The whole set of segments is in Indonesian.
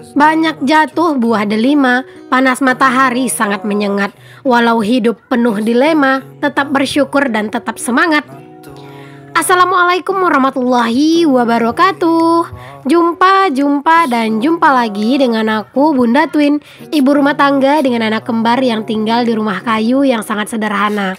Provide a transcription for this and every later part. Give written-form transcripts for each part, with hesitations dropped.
Banyak jatuh buah delima, panas matahari sangat menyengat. Walau hidup penuh dilema, tetap bersyukur dan tetap semangat. Assalamualaikum warahmatullahi wabarakatuh. Jumpa lagi dengan aku Bunda Twin, ibu rumah tangga dengan anak kembar yang tinggal di rumah kayu yang sangat sederhana.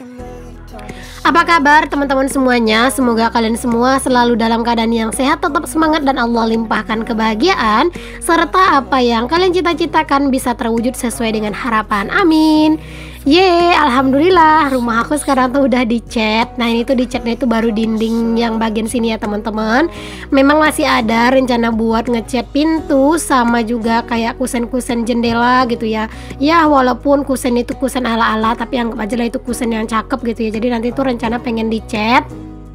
Apa kabar teman-teman semuanya? Semoga kalian semua selalu dalam keadaan yang sehat, tetap semangat, dan Allah limpahkan kebahagiaan serta apa yang kalian cita-citakan bisa terwujud sesuai dengan harapan. Amin. Alhamdulillah rumah aku sekarang tuh udah dicat. Nah ini tuh dicatnya itu baru dinding yang bagian sini ya teman-teman. Memang masih ada rencana buat ngecat pintu sama juga kayak kusen-kusen jendela gitu ya. Ya walaupun kusen itu kusen ala-ala, tapi anggap aja lah itu kusen yang cakep gitu ya. Jadi nanti tuh rencana pengen dicat.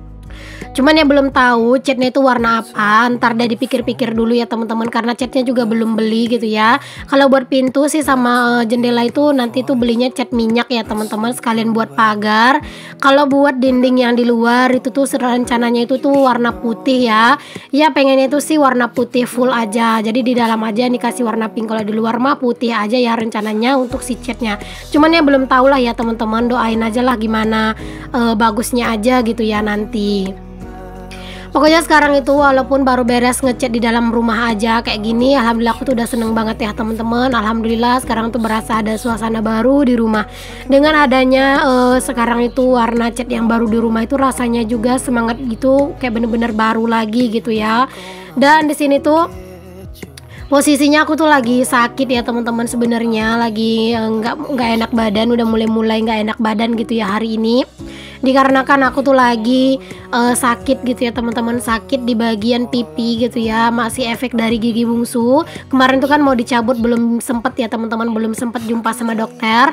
Cuman ya belum tahu catnya itu warna apa. Ntar deh dipikir-pikir dulu ya teman-teman, karena catnya juga belum beli gitu ya. Kalau buat pintu sih sama jendela itu nanti tuh belinya cat minyak ya teman-teman, sekalian buat pagar. Kalau buat dinding yang di luar itu tuh rencananya itu tuh warna putih ya. Ya pengennya itu sih warna putih full aja. Jadi di dalam aja nih kasih warna pink, kalau di luar mah putih aja ya rencananya untuk si catnya. Cuman ya belum tahu lah ya teman-teman, doain aja lah gimana bagusnya aja gitu ya nanti. Pokoknya sekarang itu walaupun baru beres ngecat di dalam rumah aja kayak gini, alhamdulillah aku tuh udah seneng banget ya teman-teman. Alhamdulillah sekarang tuh berasa ada suasana baru di rumah. Dengan adanya sekarang itu warna cat yang baru di rumah itu rasanya juga semangat gitu, kayak bener-bener baru lagi gitu ya. Dan di sini tuh posisinya aku tuh lagi sakit ya teman-teman, sebenarnya lagi nggak enak badan, udah mulai nggak enak badan gitu ya hari ini. Dikarenakan aku tuh lagi sakit gitu ya teman-teman, sakit di bagian pipi gitu ya, masih efek dari gigi bungsu. Kemarin tuh kan mau dicabut, belum sempet ya teman-teman, belum sempet jumpa sama dokter.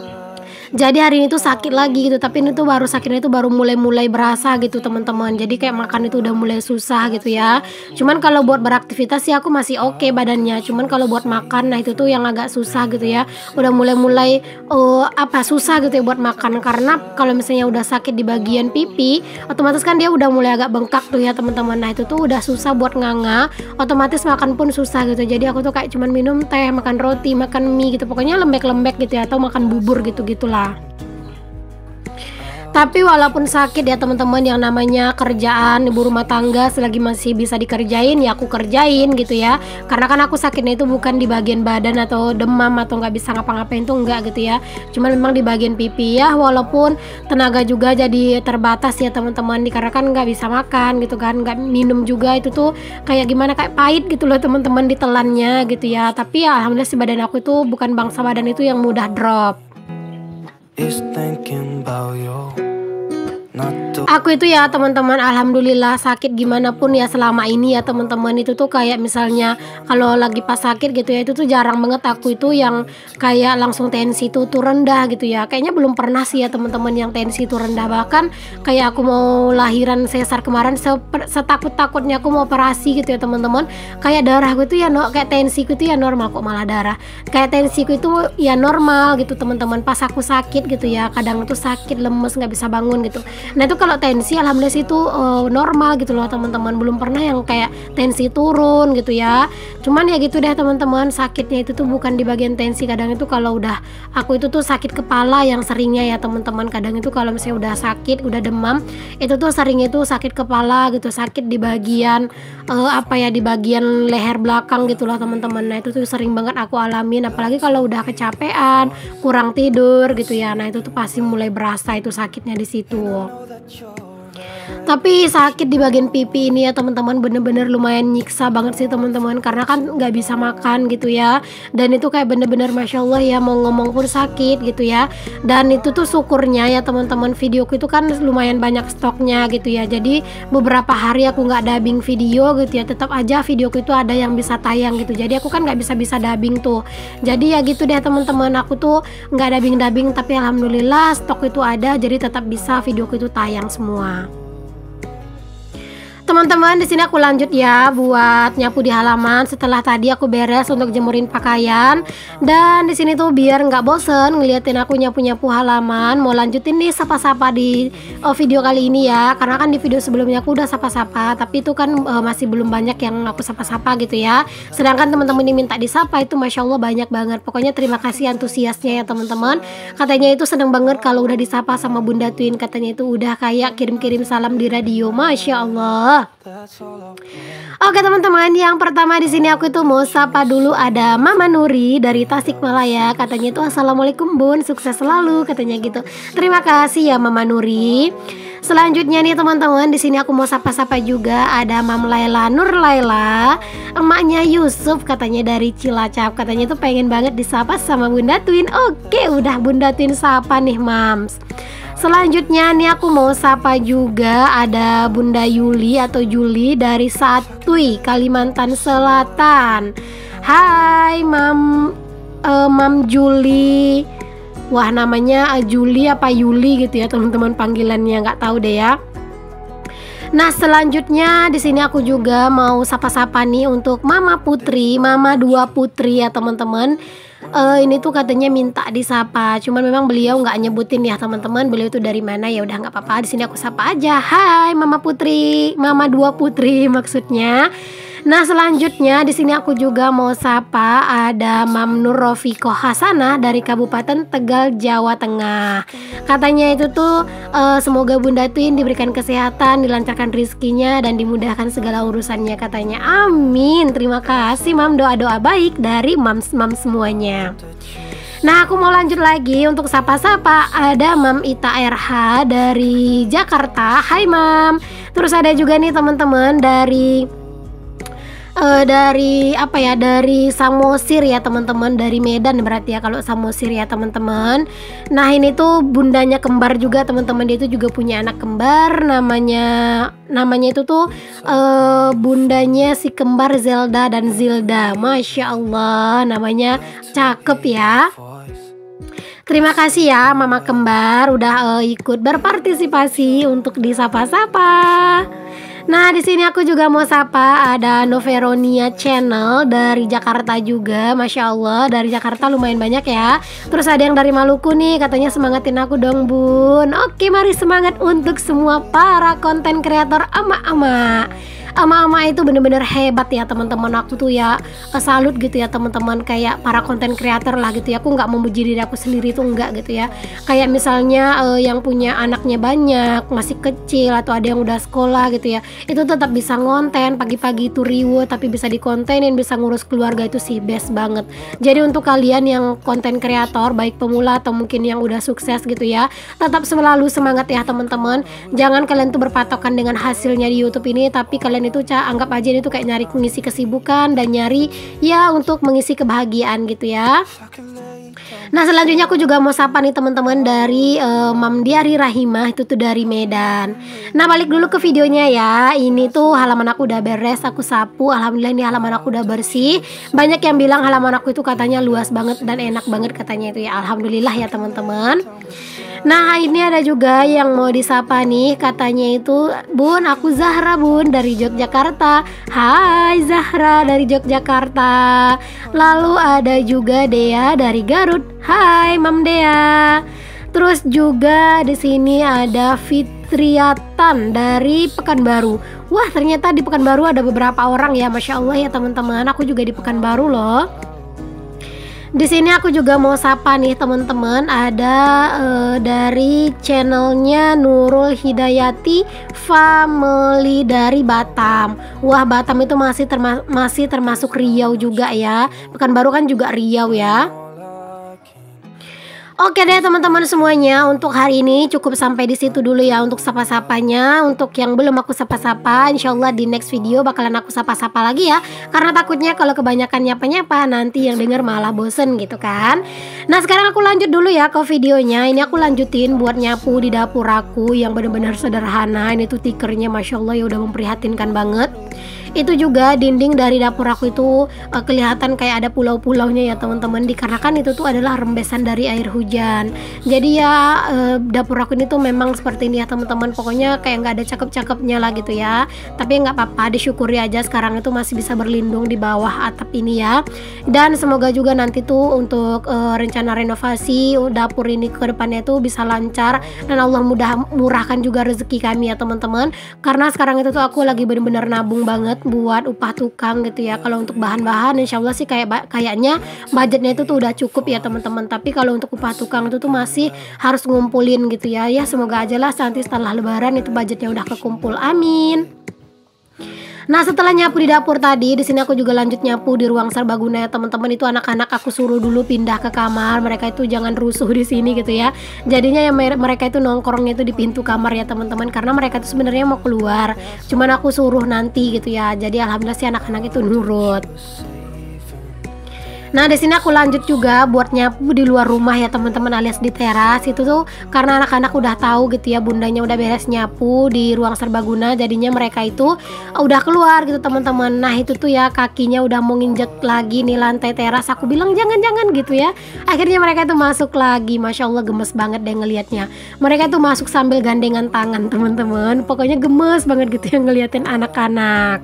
Jadi hari ini tuh sakit lagi gitu, tapi ini tuh baru sakitnya itu baru mulai berasa gitu teman-teman. Jadi kayak makan itu udah mulai susah gitu ya. Cuman kalau buat beraktivitas sih aku masih oke badannya. Cuman kalau buat makan, nah itu tuh yang agak susah gitu ya. Udah mulai susah gitu ya buat makan, karena kalau misalnya udah sakit di bagian pipi, otomatis kan dia udah mulai agak bengkak tuh ya teman-teman. Nah itu tuh udah susah buat nganga, otomatis makan pun susah gitu. Jadi aku tuh kayak cuman minum teh, makan roti, makan mie gitu, pokoknya lembek-lembek gitu ya, atau makan bubur gitu-gitulah. Tapi walaupun sakit ya teman-teman, yang namanya kerjaan ibu rumah tangga selagi masih bisa dikerjain ya aku kerjain gitu ya. Karena kan aku sakitnya itu bukan di bagian badan atau demam atau nggak bisa ngapa-ngapain tuh enggak gitu ya. Cuma memang di bagian pipi ya, walaupun tenaga juga jadi terbatas ya teman-teman, dikarenakan nggak bisa makan gitu kan, nggak minum juga, itu tuh kayak gimana, kayak pahit gitu loh teman-teman ditelannya gitu ya. Tapi ya alhamdulillah si badan aku itu bukan bangsa badan itu yang mudah drop. Aku itu ya teman-teman alhamdulillah sakit gimana pun ya selama ini ya teman-teman, itu tuh kayak misalnya kalau lagi pas sakit gitu ya, itu tuh jarang banget aku itu yang kayak langsung tensi tuh rendah gitu ya. Kayaknya belum pernah sih ya teman-teman yang tensi tuh rendah. Bahkan kayak aku mau lahiran sesar kemarin, setakut-takutnya aku mau operasi gitu ya teman-teman, kayak darahku itu ya kayak tensiku itu ya normal, kok malah darah. Kayak tensiku itu ya normal gitu teman-teman pas aku sakit gitu ya. Kadang tuh sakit, lemes, nggak bisa bangun gitu. Nah itu kalau tensi alhamdulillah sih itu normal gitu loh teman-teman, belum pernah yang kayak tensi turun gitu ya. Cuman ya gitu deh teman-teman, sakitnya itu tuh bukan di bagian tensi. Kadang itu kalau udah aku itu tuh sakit kepala yang seringnya ya teman-teman. Kadang itu kalau misalnya udah sakit, udah demam, itu tuh seringnya itu sakit kepala gitu, sakit di bagian di bagian leher belakang gitu loh teman-teman. Nah itu tuh sering banget aku alamin, apalagi kalau udah kecapean, kurang tidur gitu ya. Nah itu tuh pasti mulai berasa itu sakitnya di situ. Tapi sakit di bagian pipi ini ya teman-teman bener-bener lumayan nyiksa banget sih teman-teman, karena kan nggak bisa makan gitu ya. Dan itu kayak bener-bener masya Allah ya, mau ngomong pun sakit gitu ya. Dan itu tuh syukurnya ya teman-teman, videoku itu kan lumayan banyak stoknya gitu ya. Jadi beberapa hari aku nggak dubbing video gitu ya, tetap aja videoku itu ada yang bisa tayang gitu. Jadi aku kan nggak bisa dubbing tuh. Jadi ya gitu deh teman-teman, aku tuh nggak dubbing tapi alhamdulillah stok itu ada, jadi tetap bisa videoku itu tayang semua. Teman-teman, di sini aku lanjut ya buat nyapu di halaman. Setelah tadi aku beres untuk jemurin pakaian. Dan di sini tuh biar nggak bosen ngeliatin aku nyapu-nyapu halaman, mau lanjutin nih sapa-sapa di video kali ini ya. Karena kan di video sebelumnya aku udah sapa-sapa, tapi itu kan masih belum banyak yang aku sapa-sapa gitu ya. Sedangkan teman-teman ini minta disapa itu Masya Allah banyak banget. Pokoknya terima kasih antusiasnya ya teman-teman. Katanya itu seneng banget kalau udah disapa sama Bunda Twin. Katanya itu udah kayak kirim-kirim salam di radio. Masya Allah. Oke teman-teman, yang pertama di sini aku itu mau sapa dulu ada Mama Nuri dari Tasikmalaya. Katanya itu Assalamualaikum Bun, sukses selalu katanya gitu. Terima kasih ya Mama Nuri. Selanjutnya nih teman-teman, di sini aku mau sapa-sapa juga ada Mam Laila Nur Laila, emaknya Yusuf katanya dari Cilacap. Katanya itu pengen banget disapa sama Bunda Twin. Oke, udah Bunda Twin sapa nih Mams. Selanjutnya nih aku mau sapa juga ada Bunda Yuli atau Juli dari Satui, Kalimantan Selatan. Hai Mam Juli. Wah namanya Juli apa Yuli gitu ya teman-teman panggilannya, nggak tahu deh ya. Nah selanjutnya di sini aku juga mau sapa-sapa nih untuk Mama Putri, Mama 2 Putri ya teman-teman. Ini tuh katanya minta disapa, cuman memang beliau nggak nyebutin ya teman-teman beliau itu dari mana. Ya udah nggak apa-apa, di sini aku sapa aja. Hai Mama Putri, Mama 2 Putri maksudnya. Nah selanjutnya di sini aku juga mau sapa ada Mam Nur Rofiko Hasanah dari Kabupaten Tegal, Jawa Tengah. Katanya itu tuh semoga Bunda Twin diberikan kesehatan, dilancarkan rezekinya dan dimudahkan segala urusannya katanya. Amin. Terima kasih Mam, doa-doa baik dari mam semuanya. Nah aku mau lanjut lagi untuk sapa-sapa ada Mam Ita RH dari Jakarta. Hai Mam. Terus ada juga nih teman-teman dari apa ya, dari Samosir ya teman-teman, dari Medan berarti ya kalau Samosir ya teman-teman. Nah ini tuh bundanya kembar juga teman-teman, dia itu juga punya anak kembar, namanya itu tuh bundanya si kembar Zelda dan Zilda. Masya Allah namanya cakep ya. Terima kasih ya Mama Kembar udah ikut berpartisipasi untuk disapa-sapa. Nah di sini aku juga mau sapa ada Noveronia Channel dari Jakarta juga. Masya Allah dari Jakarta lumayan banyak ya. Terus ada yang dari Maluku nih, katanya semangatin aku dong Bun. Oke mari semangat untuk semua para konten kreator ama-ama. Ama-ama itu bener-bener hebat ya teman-teman. Aku tuh ya salut gitu ya teman-teman, kayak para konten kreator lah gitu ya. Aku nggak memuji diri aku sendiri tuh enggak gitu ya. Kayak misalnya yang punya anaknya banyak, masih kecil atau ada yang udah sekolah gitu ya, itu tetap bisa ngonten pagi-pagi itu riuh tapi bisa dikontenin, bisa ngurus keluarga, itu sih best banget. Jadi untuk kalian yang konten kreator baik pemula atau mungkin yang udah sukses gitu ya, tetap selalu semangat ya teman-teman. Jangan kalian tuh berpatokan dengan hasilnya di YouTube ini, tapi kalian itu anggap aja ini tuh kayak nyari mengisi kesibukan dan nyari ya untuk mengisi kebahagiaan gitu ya. Nah selanjutnya aku juga mau sapa nih teman-teman dari Mam Diari Rahimah, itu tuh dari Medan. Nah balik dulu ke videonya ya. Ini tuh halaman aku udah beres, aku sapu. Alhamdulillah ini halaman aku udah bersih. Banyak yang bilang halaman aku itu katanya luas banget dan enak banget katanya itu ya. Alhamdulillah ya teman-teman. Nah ini ada juga yang mau disapa nih, katanya itu Bun aku Zahra Bun dari Yogyakarta. Hai Zahra dari Yogyakarta. Lalu ada juga Dea dari Garut. Hai Mam Dea. Terus juga di sini ada Fitriatan dari Pekanbaru. Wah ternyata di Pekanbaru ada beberapa orang ya, Masya Allah ya teman-teman. Aku juga di Pekanbaru loh. Di sini aku juga mau sapa nih teman-teman, ada dari channelnya Nurul Hidayati Family dari Batam. Wah Batam itu masih termasuk Riau juga ya. Pekanbaru kan juga Riau ya. Oke deh teman-teman semuanya, untuk hari ini cukup sampai di situ dulu ya untuk sapa-sapanya. Untuk yang belum aku sapa-sapa, insya Allah di next video bakalan aku sapa-sapa lagi ya. Karena takutnya kalau kebanyakan nyapa-nyapa nanti yang denger malah bosen gitu kan. Nah sekarang aku lanjut dulu ya ke videonya. Ini aku lanjutin buat nyapu di dapur aku yang bener-bener sederhana. Ini tuh tikernya Masya Allah ya udah memprihatinkan banget. Itu juga dinding dari dapur aku itu kelihatan kayak ada pulau-pulaunya ya teman-teman, dikarenakan itu tuh adalah rembesan dari air hujan. Jadi ya dapur aku ini tuh memang seperti ini ya teman-teman, pokoknya kayak nggak ada cakep-cakepnya lah gitu ya. Tapi nggak apa-apa, disyukuri aja sekarang itu masih bisa berlindung di bawah atap ini ya. Dan semoga juga nanti tuh untuk rencana renovasi dapur ini ke depannya itu bisa lancar, dan Allah murahkan juga rezeki kami ya teman-teman. Karena sekarang itu tuh aku lagi bener-bener nabung banget buat upah tukang gitu ya. Kalau untuk bahan-bahan insya Allah sih kayaknya budgetnya itu tuh udah cukup ya teman-teman. Tapi kalau untuk upah tukang itu tuh masih harus ngumpulin gitu ya. Ya semoga aja lah nanti setelah lebaran itu budgetnya udah kekumpul, amin. Nah setelah nyapu di dapur tadi, di sini aku juga lanjut nyapu di ruang serbaguna ya teman-teman. Itu anak-anak aku suruh dulu pindah ke kamar, mereka itu jangan rusuh di sini gitu ya. Jadinya ya mereka itu nongkrongnya itu di pintu kamar ya teman-teman, karena mereka itu sebenarnya mau keluar, cuman aku suruh nanti gitu ya. Jadi alhamdulillah sih anak-anak itu nurut. Nah di sini aku lanjut juga buat nyapu di luar rumah ya teman-teman, alias di teras. Itu tuh karena anak-anak udah tahu gitu ya bundanya udah beres nyapu di ruang serbaguna, jadinya mereka itu udah keluar gitu teman-teman. Nah itu tuh ya kakinya udah mau nginjek lagi nih lantai teras, aku bilang jangan-jangan gitu ya. Akhirnya mereka itu masuk lagi, masya Allah gemes banget deh ngelihatnya. Mereka itu masuk sambil gandengan tangan teman-teman, pokoknya gemes banget gitu ya ngeliatin anak-anak.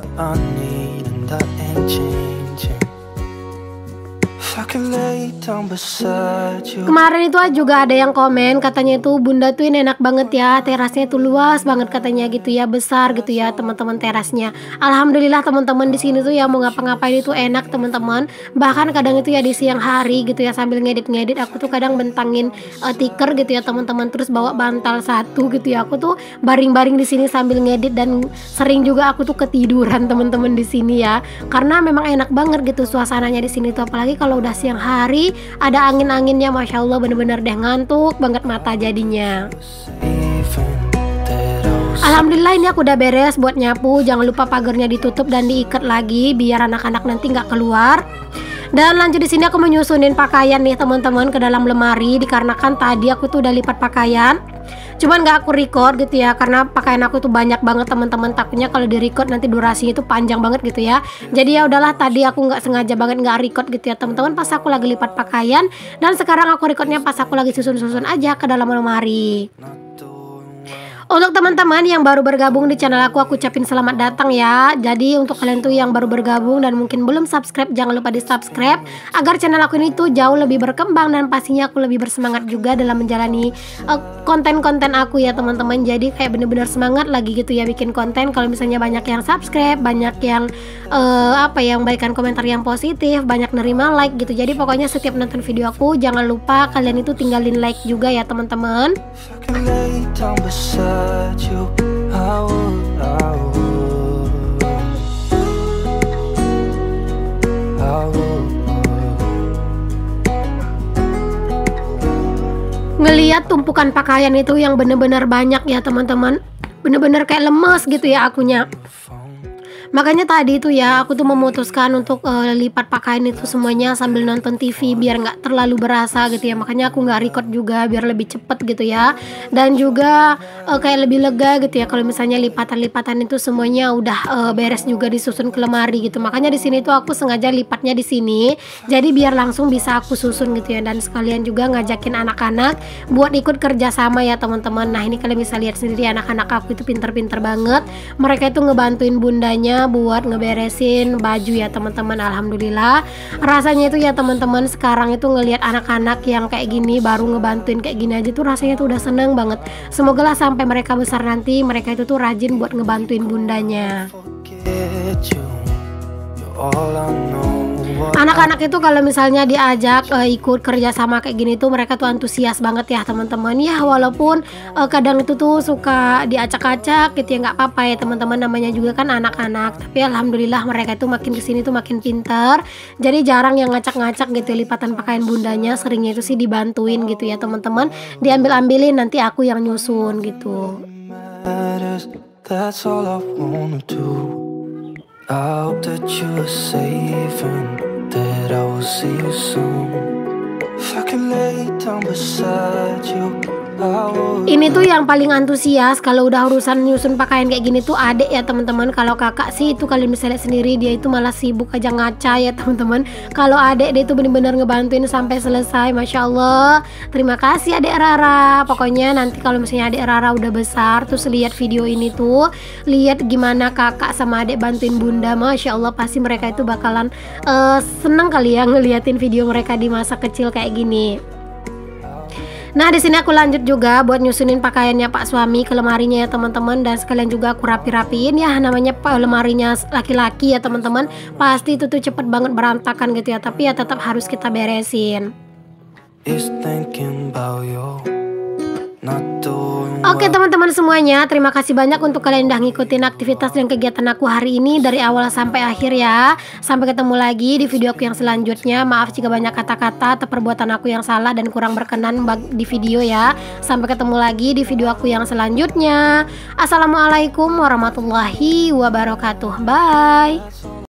Kemarin itu juga ada yang komen katanya itu bunda tuh ini enak banget ya, terasnya itu luas banget katanya gitu ya, besar gitu ya teman-teman terasnya. Alhamdulillah teman-teman di sini tuh ya mau ngapa-ngapain itu enak teman-teman. Bahkan kadang itu ya di siang hari gitu ya sambil ngedit-ngedit aku tuh kadang bentangin tikar gitu ya teman-teman, terus bawa bantal satu gitu ya. Aku tuh baring-baring di sini sambil ngedit, dan sering juga aku tuh ketiduran teman-teman di sini ya. Karena memang enak banget gitu suasananya di sini tuh, apalagi kalau udah siang hari ada angin-anginnya, masya Allah bener-bener deh ngantuk banget mata jadinya. Alhamdulillah ini aku udah beres buat nyapu. Jangan lupa pagarnya ditutup dan diikat lagi biar anak-anak nanti nggak keluar. Dan lanjut di sini aku menyusunin pakaian nih teman-teman ke dalam lemari, dikarenakan tadi aku tuh udah lipat pakaian. Cuman nggak aku record gitu ya, karena pakaian aku tuh banyak banget teman-teman, takutnya kalau di record nanti durasinya itu panjang banget gitu ya. Jadi ya udahlah tadi aku nggak sengaja banget nggak record gitu ya teman-teman, pas aku lagi lipat pakaian. Dan sekarang aku recordnya pas aku lagi susun-susun aja ke dalam lemari. Untuk teman-teman yang baru bergabung di channel aku ucapin selamat datang ya. Jadi untuk kalian tuh yang baru bergabung dan mungkin belum subscribe, jangan lupa di subscribe agar channel aku ini tuh jauh lebih berkembang, dan pastinya aku lebih bersemangat juga dalam menjalani konten-konten aku ya teman-teman. Jadi kayak bener-bener semangat lagi gitu ya bikin konten. Kalau misalnya banyak yang subscribe, banyak yang yang berikan komentar yang positif, banyak nerima like gitu. Jadi pokoknya setiap nonton video aku jangan lupa kalian itu tinggalin like juga ya teman-teman. Ngeliat tumpukan pakaian itu yang bener-bener banyak ya teman-teman, bener-bener kayak lemes gitu ya akunya. Makanya tadi itu ya aku tuh memutuskan untuk lipat pakaian itu semuanya sambil nonton TV biar nggak terlalu berasa gitu ya. Makanya aku nggak record juga biar lebih cepet gitu ya. Dan juga kayak lebih lega gitu ya kalau misalnya lipatan-lipatan itu semuanya udah beres juga disusun ke lemari gitu. Makanya di sini tuh aku sengaja lipatnya di sini. Jadi biar langsung bisa aku susun gitu ya. Dan sekalian juga ngajakin anak-anak buat ikut kerja sama ya teman-teman. Nah ini kalian bisa lihat sendiri anak-anak aku itu pinter-pinter banget. Mereka itu ngebantuin bundanya buat ngeberesin baju ya teman-teman. Alhamdulillah rasanya itu ya teman-teman, sekarang itu ngelihat anak-anak yang kayak gini baru ngebantuin kayak gini aja tuh rasanya tuh udah seneng banget. Semoga lah sampai mereka besar nanti mereka itu tuh rajin buat ngebantuin bundanya. Anak-anak itu kalau misalnya diajak ikut kerja sama kayak gini tuh mereka tuh antusias banget ya teman-teman. Ya walaupun kadang itu tuh suka diacak-acak gitu ya, nggak apa-apa ya teman-teman, namanya juga kan anak-anak. Tapi alhamdulillah mereka itu makin kesini tuh makin pinter. Jadi jarang yang ngacak-ngacak gitu ya, lipatan pakaian bundanya seringnya itu sih dibantuin gitu ya teman-teman. Diambil-ambilin nanti aku yang nyusun gitu. I hope that you're safe and that I will see you soon. If I can lay down beside you, Ini tuh yang paling antusias kalau udah urusan nyusun pakaian kayak gini tuh adik ya teman-teman. Kalau kakak sih itu kalian bisa lihat sendiri, dia itu malah sibuk aja ngaca ya teman-teman. Kalau adik dia itu bener-bener ngebantuin sampai selesai, Masya Allah. Terima kasih adik Rara. Pokoknya nanti kalau misalnya adik Rara udah besar terus lihat video ini tuh, lihat gimana kakak sama adik bantuin bunda, Masya Allah pasti mereka itu bakalan seneng kali ya ngeliatin video mereka di masa kecil kayak gini. Nah, di sini aku lanjut juga buat nyusunin pakaiannya Pak suami ke lemarinya ya teman-teman, dan sekalian juga aku rapi-rapiin ya, namanya lemarinya laki-laki ya teman-teman. Pasti itu tuh cepet banget berantakan gitu ya, tapi ya tetap harus kita beresin. Oke teman-teman semuanya, terima kasih banyak untuk kalian udah ngikutin aktivitas dan kegiatan aku hari ini dari awal sampai akhir ya. Sampai ketemu lagi di video aku yang selanjutnya. Maaf jika banyak kata-kata atau perbuatan aku yang salah dan kurang berkenan di video ya. Sampai ketemu lagi di video aku yang selanjutnya. Assalamualaikum warahmatullahi wabarakatuh. Bye.